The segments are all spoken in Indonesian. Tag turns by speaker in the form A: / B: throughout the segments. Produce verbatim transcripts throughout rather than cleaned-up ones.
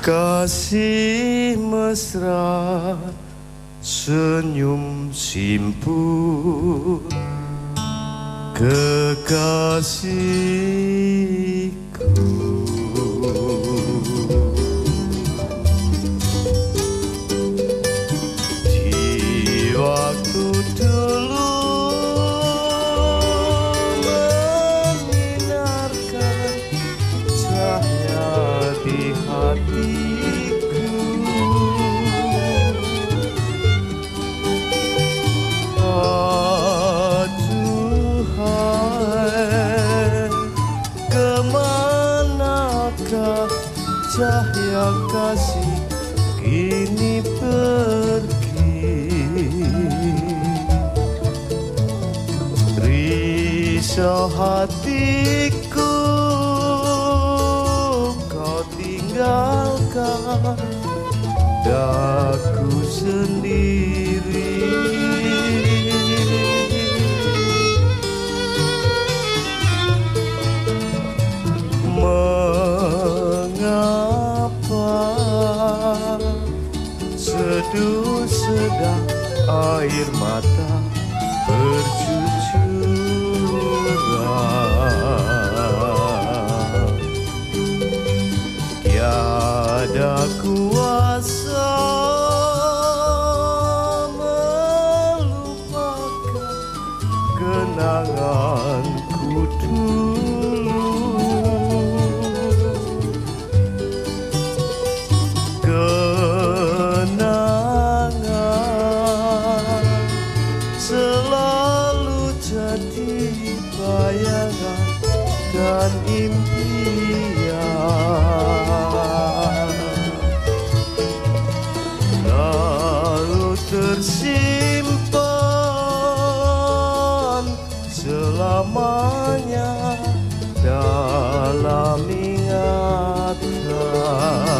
A: Kasih mesra, senyum simpul, kekasihku. Di waktu dulu menyinarkan cahaya di hatiku, aduhai, kemanakah cahaya kasih kini pergi? Risau hatiku kau tinggalkan, daku sendiri. Mengapa seduh sedang air mata bercucuran? Tiada kuasa melupakan kenanganku dulu. Kenangan selalu jadi bayangan dan impian, lalu tersimpan selamanya dalam ingatan.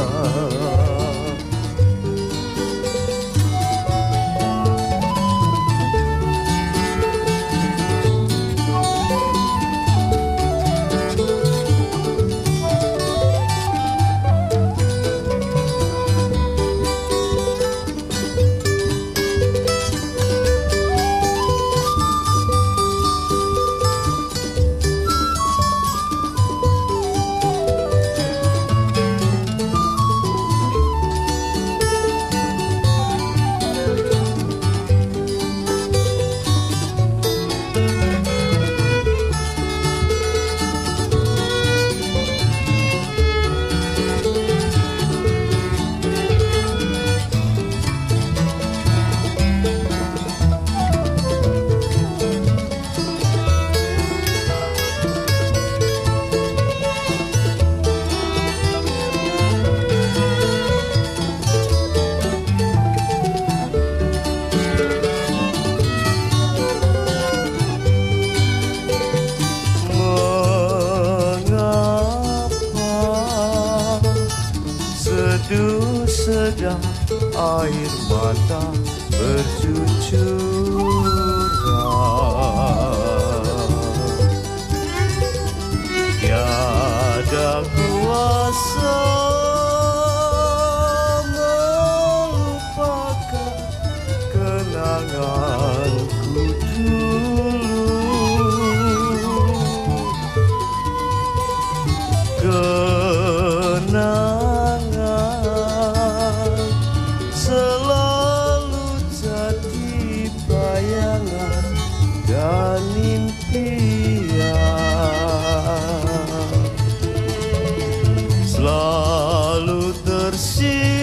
A: Seduh sedang air mata bercucuran. Tiada kuasa melupakan kenanganku dulu. Kenangan selalu jadi bayangan dan impian, selalu tersimpan